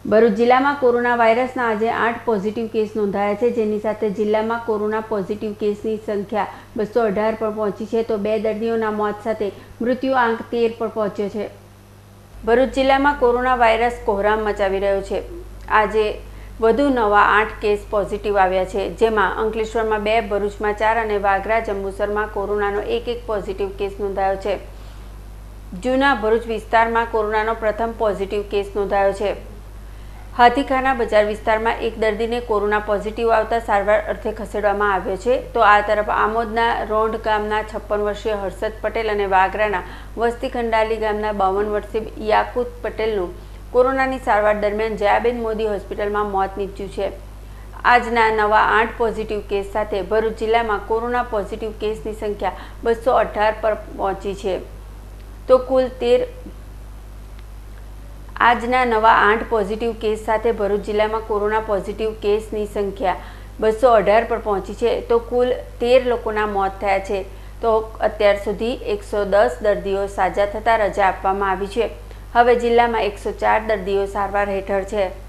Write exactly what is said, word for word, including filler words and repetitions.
ભરૂચ જિલ્લામાં કોરોના વાયરસના આજે આઠ પોઝિટિવ કેસ નોંધાયા છે, જેની સાથે જિલ્લામાં કોરોના પોઝિટિવ કેસની સંખ્યા બસો અઢાર પર પહોંચી છે, તો બે દર્દીઓના મોત સાથે મૃત્યુ આંક તેર પર પહોંચ્યો છે। ભરૂચ જિલ્લામાં કોરોના વાયરસ કોહરામ મચાવી રહ્યો છે। આજે વધુ નવા આઠ કેસ પોઝિટિવ આવ્યા છે, જેમાં અંકલેશ્વરમાં બે, ભરૂચમાં ચાર અને વાગરા જંબુસરમાં કોરોનાનો એક એક પોઝિટિવ કેસ નોંધાયો છે। જૂના ભરૂચ વિસ્તારમાં કોરોનાનો પ્રથમ પોઝિટિવ કેસ નોંધાયો છે। હાથીખાના બજાર વિસ્તારમાં એક દર્દીને કોરોના પોઝિટિવ આવતા સારવાર અર્થે ખસેડવામાં આવ્યો છે, તો આ તરફ આમોદના રોંઢ ગામના છપ્પન વર્ષીય હર્ષદ પટેલ અને વાગરાના વસ્તી ખંડાલી ગામના બાવન વર્ષીય યાકુત પટેલનું કોરોનાની સારવાર દરમિયાન જયાબેન મોદી હોસ્પિટલમાં મોત નીપજ્યું છે। આજના નવા આઠ પોઝિટિવ કેસ સાથે ભરૂચ જિલ્લામાં કોરોના પોઝિટિવ કેસની સંખ્યા બસો અઢાર પર પહોંચી છે, તો કુલ તેર આજના નવા આઠ પોઝિટિવ કેસ સાથે ભરૂચ જિલ્લામાં કોરોના પોઝિટિવ કેસની સંખ્યા બસો અઢાર પર પહોંચી છે, તો કુલ તેર લોકોના મોત થયા છે। તો અત્યાર સુધી એકસો દસ દર્દીઓ સાજા થતાં રજા આપવામાં આવી છે। હવે જિલ્લામાં એકસો ચાર દર્દીઓ સારવાર હેઠળ છે।